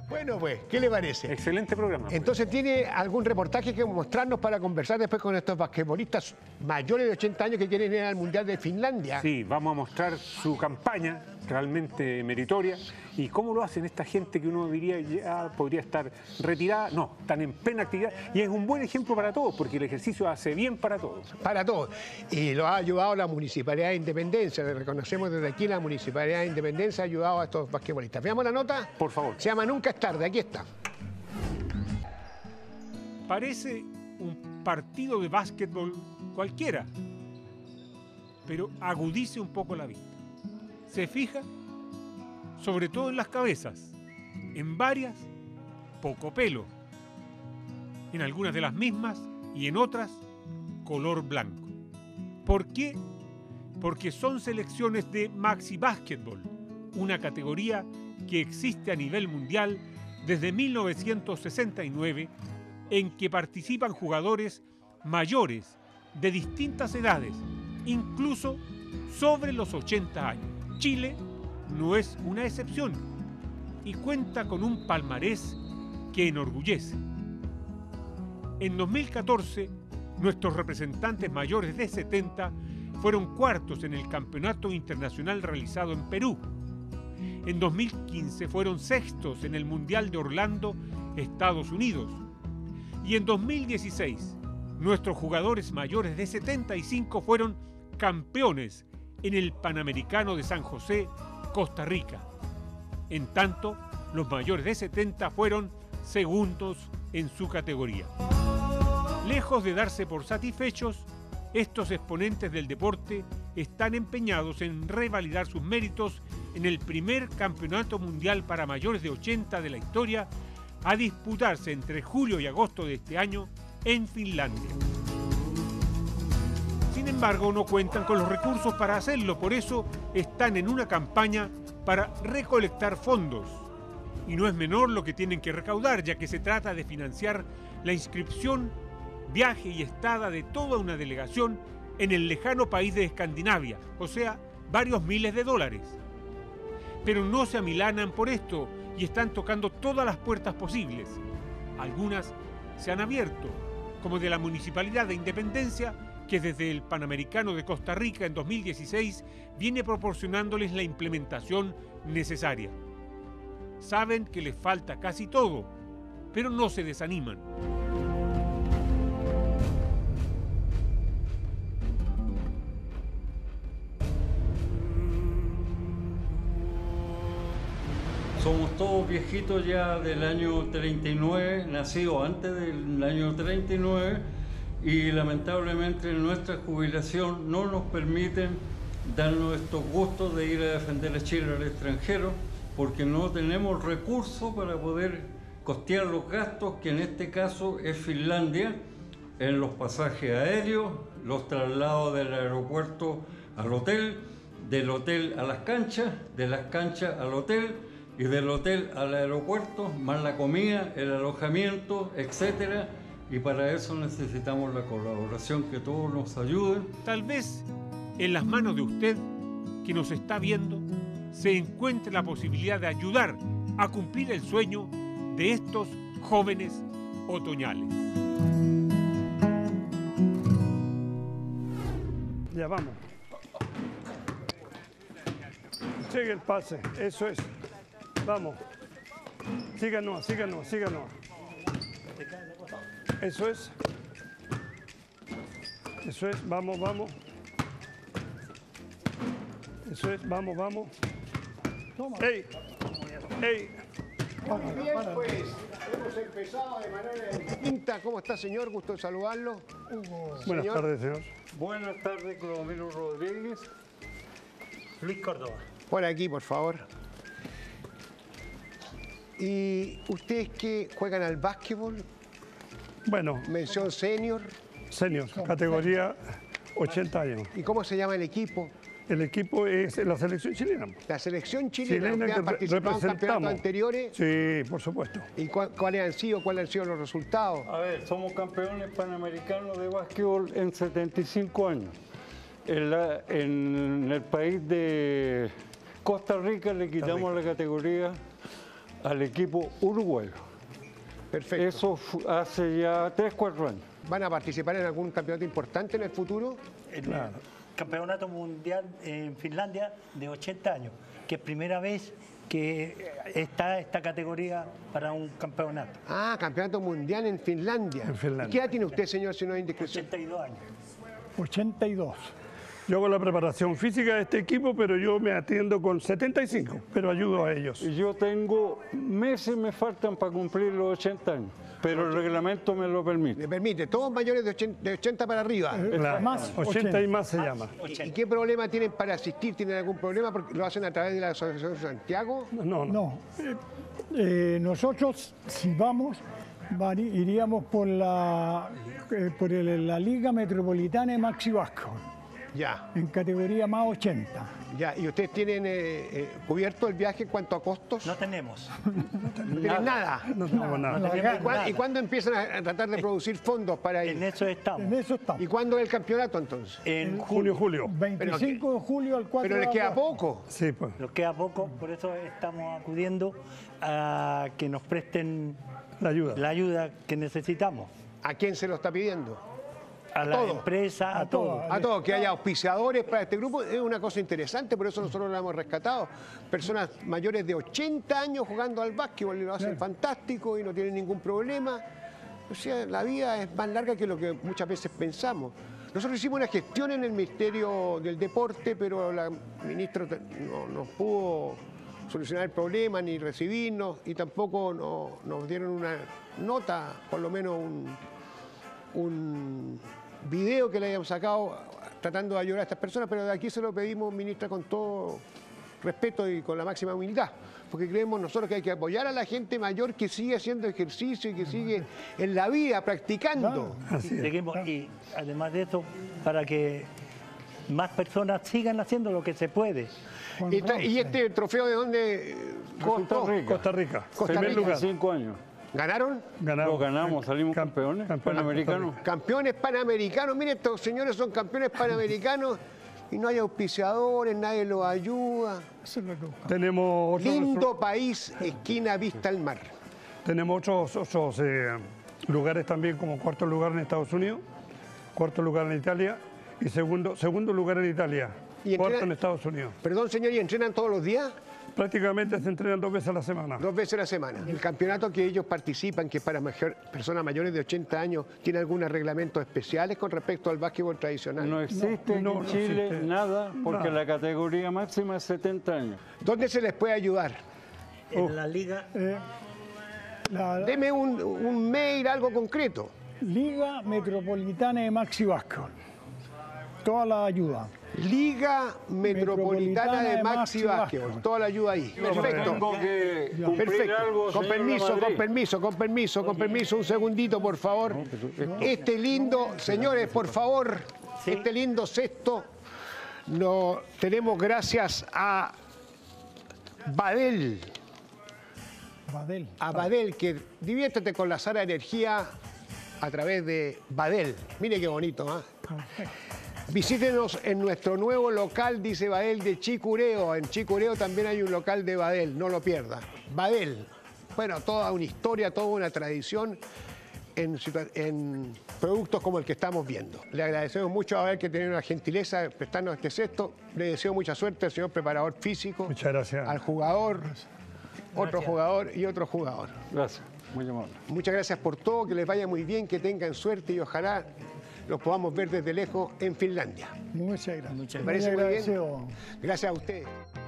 Bueno, pues, ¿qué le parece? Excelente programa. Entonces, ¿tiene algún reportaje que mostrarnos para conversar después con estos basquetbolistas mayores de 80 años que quieren ir al Mundial de Finlandia? Sí, vamos a mostrar su campaña, realmente meritoria, y cómo lo hacen esta gente que uno diría ya podría estar retirada. No, están en plena actividad, y es un buen ejemplo para todos, porque el ejercicio hace bien para todos. Para todos. Y lo ha ayudado la Municipalidad de Independencia. Le reconocemos desde aquí, la Municipalidad de Independencia ha ayudado a estos basquetbolistas. Veamos la nota. Por favor. Se llama Nunca es tarde, aquí está. Parece un partido de básquetbol cualquiera, pero agudice un poco la vista. Se fija sobre todo en las cabezas, en varias, poco pelo, en algunas de las mismas y en otras, color blanco. ¿Por qué? Porque son selecciones de Maxi Basketball, una categoría que existe a nivel mundial desde 1969, en que participan jugadores mayores de distintas edades, incluso sobre los 80 años. Chile no es una excepción y cuenta con un palmarés que enorgullece. En 2014, nuestros representantes mayores de 70 fueron cuartos en el campeonato internacional realizado en Perú. En 2015 fueron sextos en el Mundial de Orlando, Estados Unidos. Y en 2016, nuestros jugadores mayores de 75 fueron campeones en el Panamericano de San José, Costa Rica. En tanto, los mayores de 70 fueron segundos en su categoría. Lejos de darse por satisfechos, estos exponentes del deporte están empeñados en revalidar sus méritos en el primer campeonato mundial para mayores de 80 de la historia, a disputarse entre julio y agosto de este año en Finlandia. Sin embargo, no cuentan con los recursos para hacerlo, por eso están en una campaña para recolectar fondos. Y no es menor lo que tienen que recaudar, ya que se trata de financiar la inscripción, viaje y estada de toda una delegación en el lejano país de Escandinavia, o sea, varios miles de dólares. Pero no se amilanan por esto y están tocando todas las puertas posibles. Algunas se han abierto, como de la Municipalidad de Independencia, que desde el Panamericano de Costa Rica en 2016 viene proporcionándoles la implementación necesaria. Saben que les falta casi todo, pero no se desaniman. Somos todos viejitos ya del año 39, nacidos antes del año 39, y lamentablemente nuestra jubilación no nos permite darnos estos gustos de ir a defender a Chile al extranjero, porque no tenemos recursos para poder costear los gastos, que en este caso es Finlandia, en los pasajes aéreos, los traslados del aeropuerto al hotel, del hotel a las canchas, de las canchas al hotel, y del hotel al aeropuerto, más la comida, el alojamiento, etc. Y para eso necesitamos la colaboración, que todos nos ayuden. Tal vez en las manos de usted, que nos está viendo, se encuentre la posibilidad de ayudar a cumplir el sueño de estos jóvenes otoñales. Ya vamos. Sigue el pase, eso es. Vamos. Síganos, síganos, síganos. Eso es. Eso es, vamos, vamos. Eso es, vamos, vamos. ¡Ey! ¡Ey! Muy bien, pues hemos empezado de manera distinta. ¿Cómo está, señor? Gusto de saludarlo. Buenas tardes, señor. Buenas tardes, Clodomiro Rodríguez. Luis Córdoba. Por aquí, por favor. ¿Y ustedes que juegan al básquetbol? Bueno, Mención senior. senior, categoría 80 años. ¿Y cómo se llama el equipo? El equipo es la selección chilena. La selección chilena. Chilena ¿Ustedes han que participado en campeonatos representamos. anteriores? Sí, por supuesto. ¿Y cuáles han sido los resultados? A ver, somos campeones panamericanos de básquetbol en 75 años. En el país de Costa Rica le quitamos la categoría al equipo uruguayo. Perfecto. Eso hace ya 3, 4 años. ¿Van a participar en algún campeonato importante en el futuro? El Campeonato Mundial en Finlandia de 80 años, que es primera vez que está esta categoría para un campeonato. Ah, campeonato mundial en Finlandia. En Finlandia. ¿Y qué edad tiene usted, señor, si no hay indiscreción? 82 años. 82. Yo hago la preparación física de este equipo, pero yo me atiendo con 75, pero ayudo a ellos. Y yo tengo meses, me faltan para cumplir los 80 años, pero el reglamento me lo permite. Le permite, todos mayores de 80 para arriba. Claro, Más 80 y más se llama. ¿Y qué problema tienen para asistir? ¿Tienen algún problema porque lo hacen a través de la Asociación Santiago? No. No. Nosotros, si vamos, iríamos por la Liga Metropolitana de Maxi Vasco, Ya, en categoría más 80. ya. ¿Y ustedes tienen cubierto el viaje en cuanto a costos? No tenemos. No tienen nada. No tenemos nada. No tenemos nada. ¿Y cuándo empiezan a tratar de producir fondos para En ir? eso estamos. En eso estamos. ¿Y cuándo es el campeonato entonces? En Julio. 25 de julio al 4 Pero de les queda agosto. poco. Sí, pues. Nos queda poco, por eso estamos acudiendo a que nos presten La ayuda. la ayuda que necesitamos. ¿A quién se lo está pidiendo? A la todo. empresa, a todo. A todos, que haya auspiciadores para este grupo, es una cosa interesante, por eso nosotros lo hemos rescatado. Personas mayores de 80 años jugando al básquetbol y lo hacen fantástico y no tienen ningún problema. O sea, la vida es más larga que lo que muchas veces pensamos. Nosotros hicimos una gestión en el Ministerio del Deporte, pero la ministra no pudo solucionar el problema ni recibirnos y tampoco nos dieron una nota, por lo menos un video que le hayamos sacado tratando de ayudar a estas personas, pero de aquí se lo pedimos, ministra, con todo respeto y con la máxima humildad, porque creemos nosotros que hay que apoyar a la gente mayor que sigue haciendo ejercicio y que sigue en la vida practicando. Seguimos, y además de eso, para que más personas sigan haciendo lo que se puede. ¿Y este trofeo de dónde resultó? Costa Rica. Costa Primer Rica. lugar. 5 años. ¿Ganaron? Lo ganamos, salimos campeones, panamericanos. Campeones panamericanos. Miren, estos señores son campeones panamericanos y no hay auspiciadores, nadie los ayuda. Eso es lo que buscamos. Tenemos otros, Lindo país, esquina vista al mar. tenemos otros lugares también, como cuarto lugar en Estados Unidos, cuarto lugar en Italia y segundo lugar en Italia, ¿Y cuarto entrena- en Estados Unidos. Perdón, señor, ¿y entrenan todos los días? Prácticamente se entrenan 2 veces a la semana. 2 veces a la semana. El campeonato que ellos participan, que es para personas mayores de 80 años, ¿tiene algunos reglamentos especiales con respecto al básquetbol tradicional? No existe en no Chile existe. nada, porque Nada. la categoría máxima es 70 años. ¿Dónde se les puede ayudar? En la liga, La Deme un mail, algo concreto. Liga Metropolitana de Maxi Vasco. Toda la ayuda. Liga Metropolitana de Maxi Básquetbol. Básquetbol. Toda la ayuda ahí. Perfecto. Tengo que cumplir Perfecto. algo, Con señor permiso, Lamadrid. con permiso. Un segundito, por favor. Este lindo, señores, por favor, este lindo cesto lo tenemos gracias a Badel. Badel. A Badel, que diviértete con la Sara Energía a través de Badel. Mire qué bonito, ¿ah? Visítenos en nuestro nuevo local, dice Badel, de Chicureo. En Chicureo también hay un local de Badel, no lo pierda. Badel, bueno, toda una historia, toda una tradición en productos como el que estamos viendo. Le agradecemos mucho a Badel que tiene la gentileza de prestarnos este cesto. Le deseo mucha suerte al señor preparador físico, Muchas gracias. al jugador, otro jugador y otro jugador. Gracias, muy amable. Muchas gracias por todo, que les vaya muy bien, que tengan suerte y ojalá los podamos ver desde lejos en Finlandia. Muchas gracias. Muchas ¿Me parece muy bien? agradecido. Gracias a ustedes.